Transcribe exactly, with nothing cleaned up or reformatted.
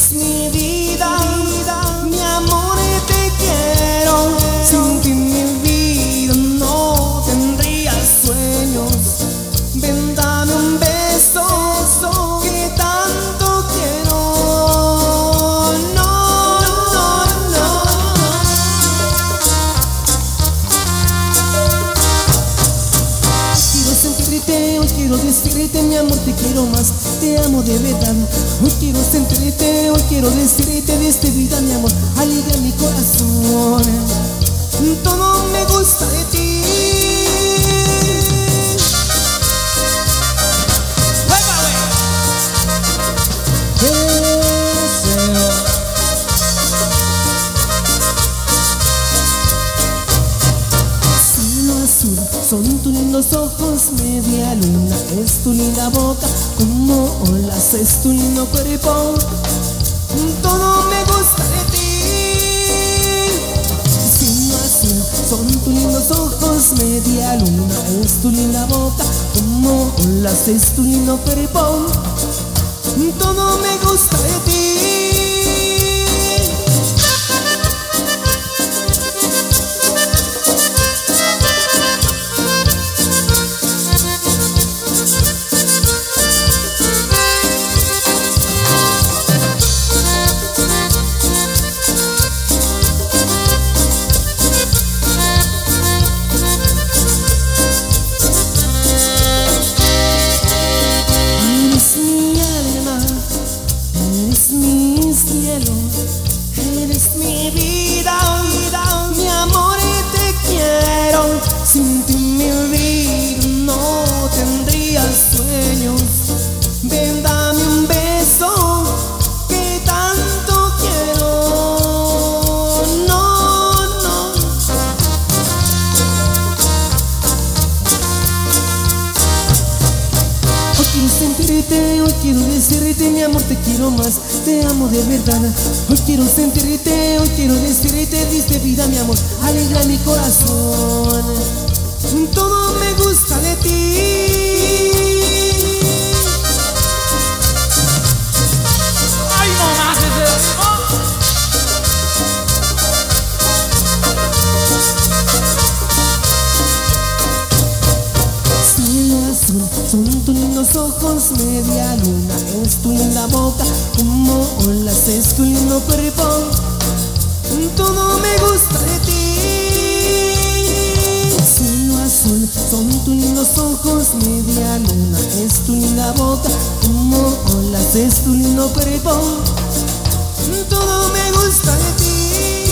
Eres mi vida, mi amor, te quiero. Sin ti mi vida no tendría sueños. Ven, dame un beso que tanto quiero. No, no, no. Quiero sentirte, hoy quiero decirte, mi amor, te quiero más, te amo de verdad. Hoy quiero sentirte, hoy quiero decirte de esta vida, mi amor, alegra mi corazón. Todo me gusta de ti. Cielo azul, son tus lindos ojos, media luna, es tu linda boca, como olas, es tu lindo cuerpo. Todo me gusta de ti. Cielo azul, son tus lindos ojos, media luna, es tu linda boca, como olas, es tu lindo cuerpo. Todo me gusta de ti. Eres mi vida, vida, mi amor, te quiero. Sin ti mi vida no tendría sueños. Ven, dame un beso que tanto quiero. No, no. Hoy quiero sentirte, hoy quiero decirte, mi amor, te quiero más, te amo de verdad. Hoy quiero sentirte, hoy quiero decirte, diste vida, mi amor, alegra mi corazón. Todo me gusta de ti. ¡Ay, no más ese! ¡Oh! Cielo azul, son tus lindos ojos, media luna, es tu linda boca, como olas, es tu lindo cuerpo. Todo me gusta de ti. Cielo azul, son tus lindos ojos, media luna, es tu linda boca, como olas, es tu lindo cuerpo. Todo me gusta de ti.